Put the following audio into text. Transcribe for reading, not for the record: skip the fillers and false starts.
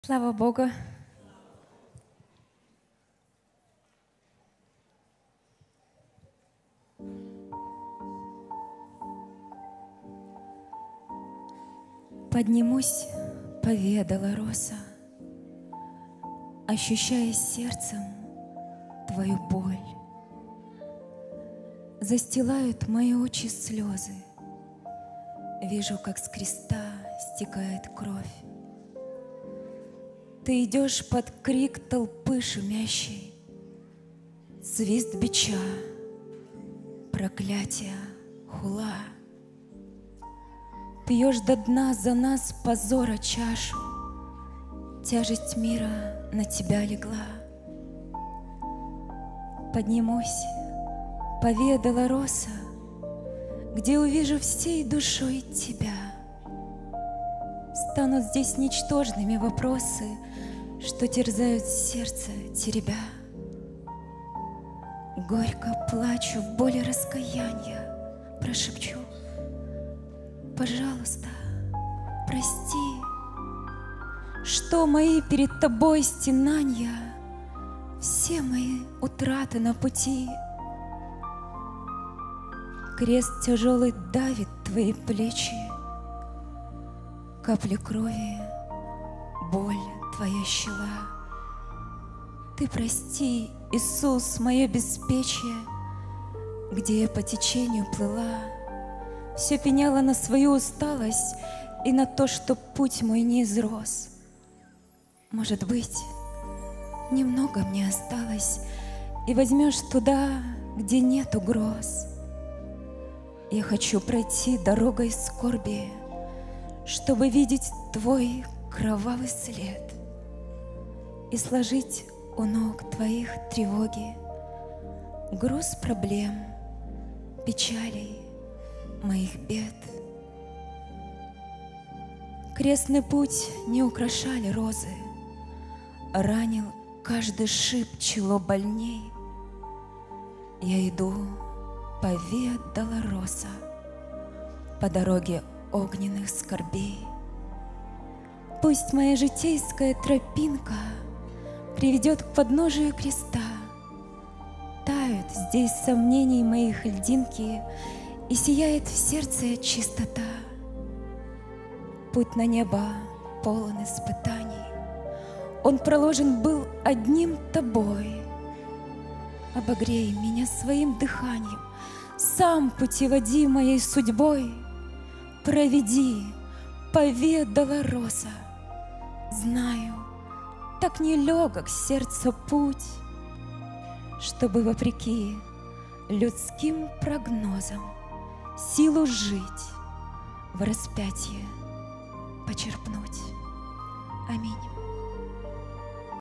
Слава Богу. Поднимусь, поведала роса, ощущая сердцем твою боль. Застилают мои очи слезы, вижу, как с креста стекает кровь. Ты идешь под крик толпы шумящей, свист бича, проклятие, хула. Пьешь до дна за нас позора чашу, тяжесть мира на тебя легла. Поднимусь, поведала роса, где увижу всей душой тебя. Станут здесь ничтожными вопросы, что терзают сердце теребя. Горько плачу в боли раскаяния, прошепчу: пожалуйста, прости, что мои перед тобой стенания, все мои утраты на пути. Крест тяжелый давит твои плечи, капли крови, боль твоя щела. Ты прости, Иисус, мое беспечие, где я по течению плыла, все пеняла на свою усталость и на то, что путь мой не изрос. Может быть, немного мне осталось, и возьмешь туда, где нет угроз. Я хочу пройти дорогой скорби, чтобы видеть твой кровавый след и сложить у ног твоих тревоги, груз проблем, печалей, моих бед. Крестный путь не украшали розы, ранил каждый шип чело больней. Я иду по Виа Долороса, по дороге огненных скорбей. Пусть моя житейская тропинка приведет к подножию креста. Тают здесь сомнений моих льдинки, и сияет в сердце чистота. Путь на небо полон испытаний, он проложен был одним тобой. Обогрей меня своим дыханием, сам путеводи моей судьбой. Проведи по Виа Долороса. Знаю, так нелегок сердцу путь, чтобы вопреки людским прогнозам силу жить в распятие почерпнуть. Аминь.